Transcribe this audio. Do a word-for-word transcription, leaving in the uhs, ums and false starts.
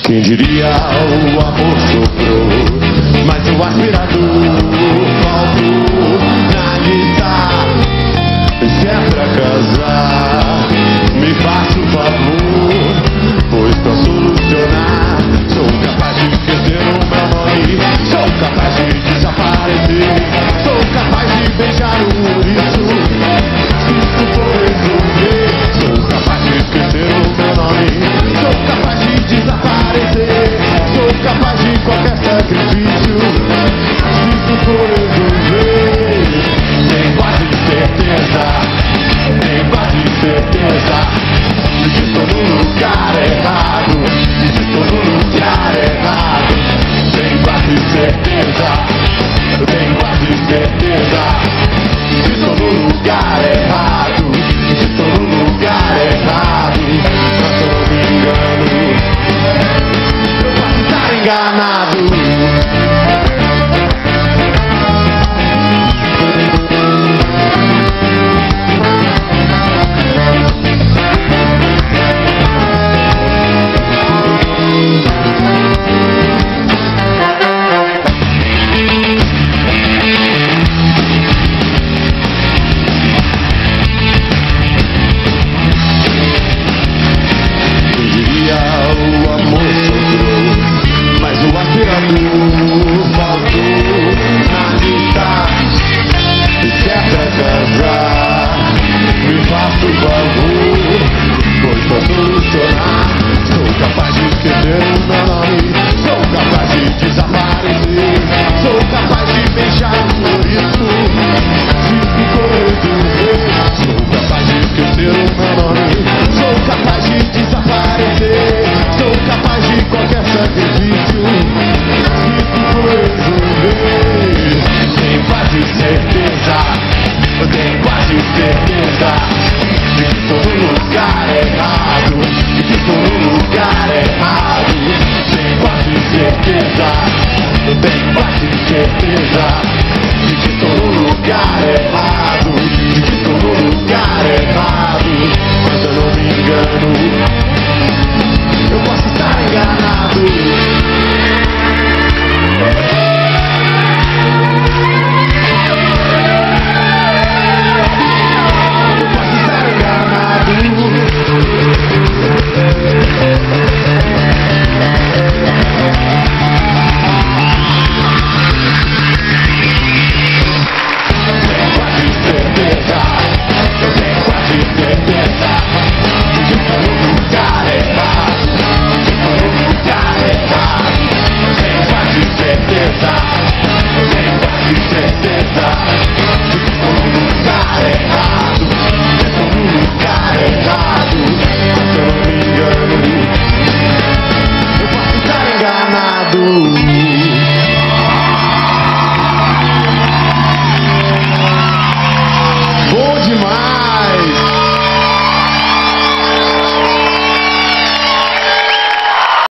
Quem diria o amor sobrou, mas o aspirador faltou na guitarra. Se é pra casar, me faça um favor, pois pra solucionar sou capaz de esquecer o meu nome, sou capaz de desaparecer, sou capaz de beijar o ouriço. Se isso for resolver, sou capaz de esquecer o meu nome, sou capaz de desaparecer, sou capaz de qualquer sacrifício. Se isso for resolver, tenho quase certeza, tenho quase certeza de que estou no lugar errado, de que estou no lugar errado. Tenho quase certeza, eu tenho quase certeza de que estou no lugar errado, de que estou no lugar errado. Mas eu não me engano, eu posso estar enganado. Enganado.